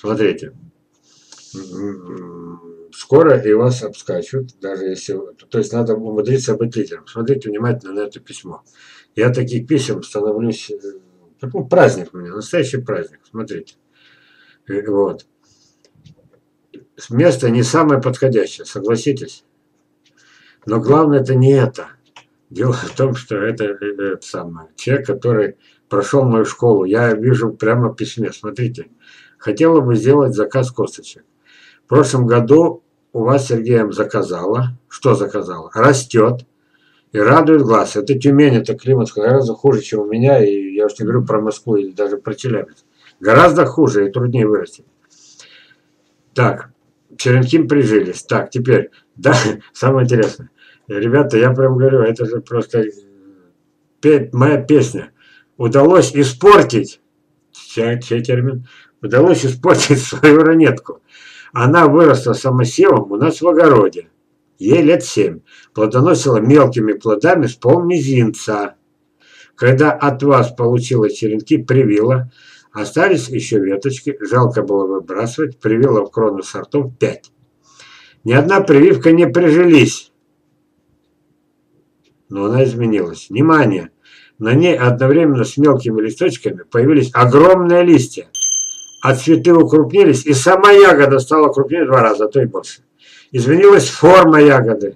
Смотрите. Скоро и вас обскачут, даже если... То есть надо умудриться быть лидером. Смотрите внимательно на это письмо. Я таких писем становлюсь... Ну, праздник у меня, настоящий праздник. Смотрите. Вот. Место не самое подходящее, согласитесь. Но главное это не это. Дело в том, что это самое. Человек, который прошел мою школу, я вижу прямо в письме. Смотрите. Хотела бы сделать заказ косточек. В прошлом году у вас Сергеем заказала. Что заказала? Растет и радует глаз. Это Тюмень, это климат гораздо хуже, чем у меня. И я уж не говорю про Москву или даже про Челябинск. Гораздо хуже и труднее вырастет. Так, черенки прижились. Так, теперь, да, самое интересное. Ребята, я прям говорю, это же просто моя песня. Удалось испортить, чей термин? Удалось испортить свою ранетку. Она выросла самосевом у нас в огороде. Ей лет 7. Плодоносила мелкими плодами с полмизинца. Когда от вас получила черенки, привила. Остались еще веточки. Жалко было выбрасывать. Привила в крону сортов 5. Ни одна прививка не прижились. Но она изменилась. Внимание! На ней одновременно с мелкими листочками появились огромные листья. А цветы укрупнились, и сама ягода стала крупнее в 2 раза, а то и больше. Изменилась форма ягоды.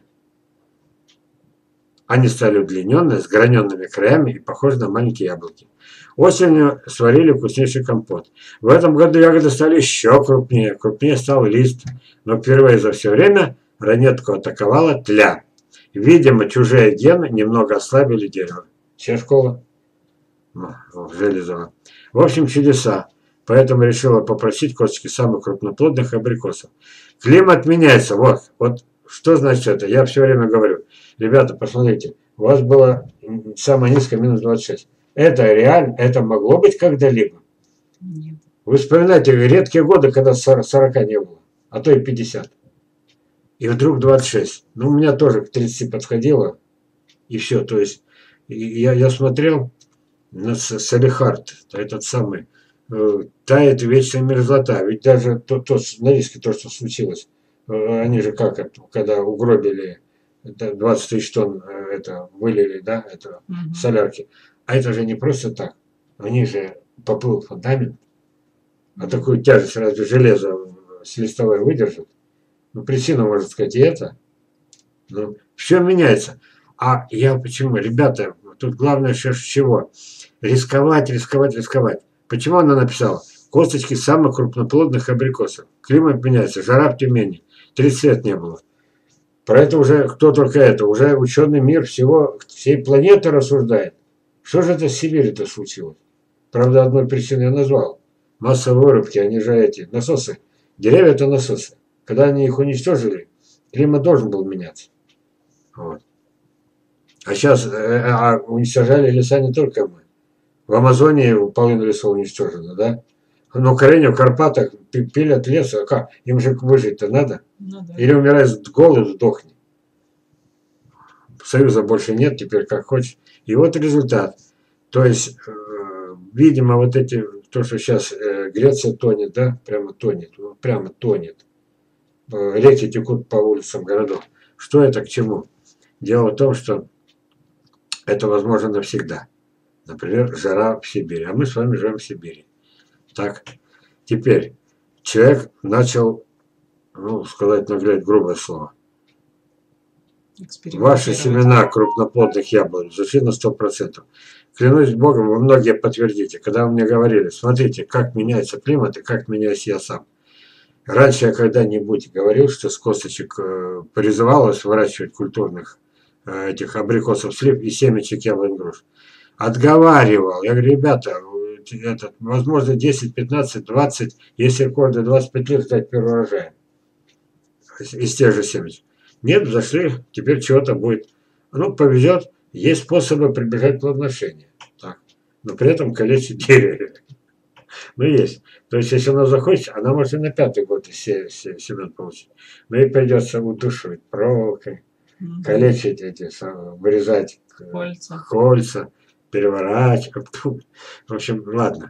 Они стали удлиненные, с граненными краями и похожи на маленькие яблоки. Осенью сварили вкуснейший компот. В этом году ягоды стали еще крупнее. Крупнее стал лист. Но впервые за все время ранетку атаковала тля. Видимо, чужие гены немного ослабили дерево. Чья школа? Железова. В общем, чудеса. Поэтому решила попросить косточки самых крупноплодных абрикосов. Климат меняется. Вот что значит это? Я все время говорю. Ребята, посмотрите. У вас было самое низкое минус 26. Это реально, это могло быть когда-либо? Нет. Вы вспоминаете редкие годы, когда 40 не было. А то и 50. И вдруг 26. Ну, у меня тоже к 30 подходило. И все. То есть я смотрел на Салихард, этот самый, тает вечная мерзлота. Ведь даже то на риске то, что случилось, они же как это, когда угробили 20 тысяч тонн, это вылили, да, это солярки. А это же не просто так. Они же поплыл фундамент. А такую тяжесть разве железо с листовой выдержит? Ну, причина, можно сказать, и это. Ну, все меняется. А я почему? Ребята, тут главное сейчас чего? Рисковать, рисковать, рисковать. Почему она написала? Косточки самых крупноплодных абрикосов. Климат меняется, жара в Тюмени. 30 лет не было. Про это уже, кто только это, уже ученый мир всей планеты рассуждает. Что же это с Сибири-то случилось? Правда, одной причиной я назвал. Массовые вырубки, они же эти, насосы. Деревья это насосы. Когда они их уничтожили, климат должен был меняться. Вот. А сейчас уничтожали леса не только мы. В Амазонии половина лесов уничтожена, да? На Украине, в Карпатах пилят лес, а как? Им же выжить-то надо. Ну, да. Или умирай с голоду, сдохни. Союза больше нет, теперь как хочешь. И вот результат. То есть, видимо, вот эти, то, что сейчас Греция тонет, да, прямо тонет, прямо тонет. Реки текут по улицам городов. Что это к чему? Дело в том, что это возможно навсегда. Например, жара в Сибири. А мы с вами живем в Сибири. Так, теперь человек начал, ну, сказать, наглядь грубое слово. Ваши семена крупноплодных яблок зашли на 100%. Клянусь Богом, вы многие подтвердите, когда вы мне говорили, смотрите, как меняется климат и как меняюсь я сам. Раньше я когда-нибудь говорил, что с косточек призывалось выращивать культурных этих абрикосов, слив и семечек яблонь груш. Отговаривал. Я говорю, ребята, возможно 10, 15, 20, если рекорды 25 лет ждать первого урожая из тех же семечек. Нет, зашли, теперь чего-то будет. Ну, повезет, есть способы прибежать к плодоношению. Так. Но при этом калечить деревья. Ну, есть. То есть, если она захочет, она может и на 5-й год семен получить. Но ей придется удушивать проволокой, калечить эти, вырезать кольца, переворачивать. В общем, ладно.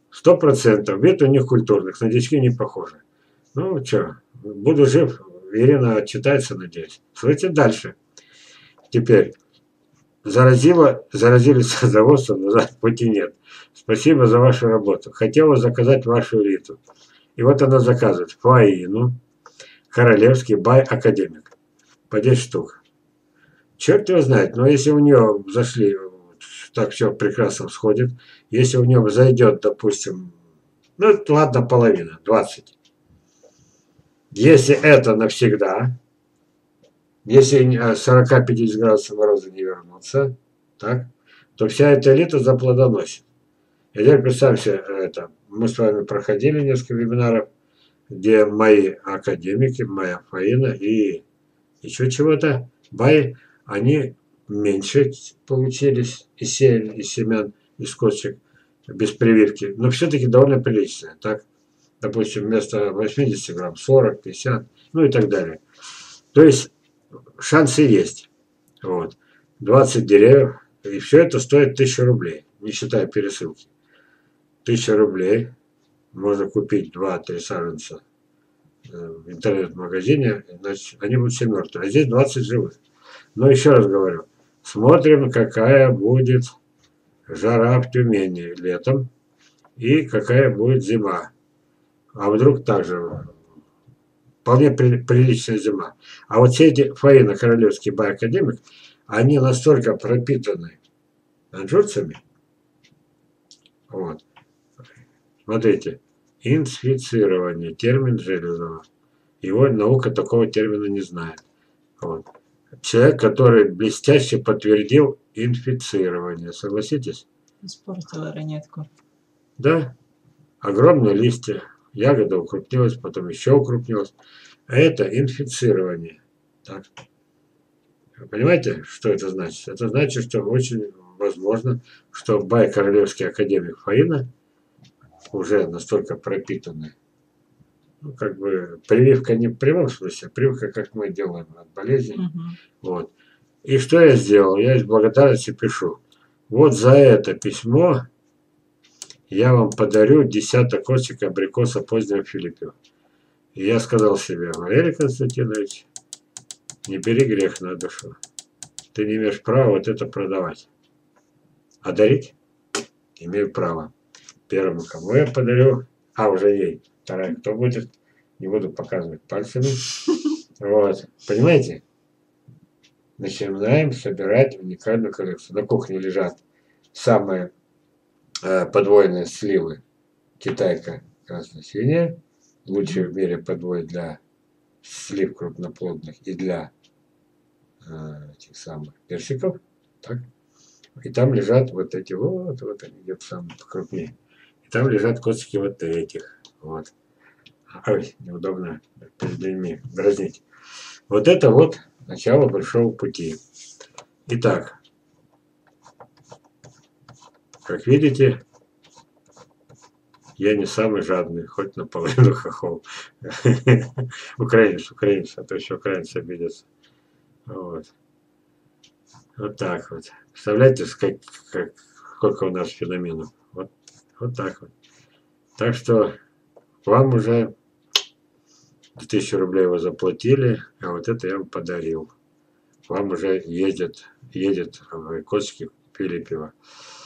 100%. Вид у них культурных, на дички не похожи. Ну, что, буду жив. Ирина отчитается, надеюсь. Слушайте дальше. Теперь. Заразились садоводством, назад пути нет. Спасибо за вашу работу. Хотела заказать вашу элиту. И вот она заказывает. Фаину. Королевский бай-академик. По 10 штук. Черт его знает, но если у нее зашли, так все прекрасно сходит. Если у нее зайдет, допустим, ну ладно, половина, 20. Если это навсегда, если 40-50 градусов мороза не вернутся, так, то вся эта элита заплодоносит. И теперь представьте, это, мы с вами проходили несколько вебинаров, где мои академики, моя Фаина и еще чего-то, баи, они меньше получились из семян, из косточек, без прививки, но все-таки довольно приличные, так, допустим, вместо 80 грамм 40, 50, ну и так далее. То есть шансы есть. Вот. 20 деревьев, и все это стоит 1000 рублей, не считая пересылки. 1000 рублей можно купить 2-3 саженца в интернет-магазине, значит, они будут все мертвые. А здесь 20 живых. Но еще раз говорю, смотрим, какая будет жара в Тюмени летом и какая будет зима. А вдруг также вполне приличная зима. А вот все эти Фаина, королевский бай-академик, они настолько пропитаны анжурцами. Вот. Смотрите. Инфицирование. Термин Железова. Его наука такого термина не знает. Вот. Человек, который блестяще подтвердил инфицирование. Согласитесь? Испортила ранетку. Да. Огромные листья. Ягода укрупнилась, потом еще укрупнилась. А это инфицирование. Так. Вы понимаете, что это значит? Это значит, что очень возможно, что бай-королевский академик Фаина уже настолько пропитанный. Ну, как бы прививка не в прямом смысле, прививка, как мы делаем от болезней. Вот. И что я сделал? Я из благодарности пишу. Вот за это письмо я вам подарю 10 костик абрикоса позднего Филиппева. И я сказал себе, Валерий Константинович, не бери грех на душу. Ты не имеешь права вот это продавать. А дарить имею право. Первому, кому я подарю, уже ей. Вторая, кто будет, не буду показывать пальцами. Вот. Понимаете? Начинаем собирать уникальную коллекцию. На кухне лежат самые подвойные сливы. Китайка красно-синяя. Лучшие в мире подвой для слив крупноплодных и для этих самых персиков. Так. И там лежат вот эти вот они где-то самые покрупнее. И там лежат косточки вот этих. Вот. Ой, неудобно перед людьми дразнить. Вот это вот начало большого пути. Итак, как видите, я не самый жадный, хоть наполовину хохол. Украинец, а то еще украинцы обидятся. Вот. Вот так вот. Представляете, сколько у нас феноменов. Вот так вот. Так что вам уже 2000 рублей вы заплатили, а вот это я вам подарил. Вам уже едет в Иркутске Филиппева.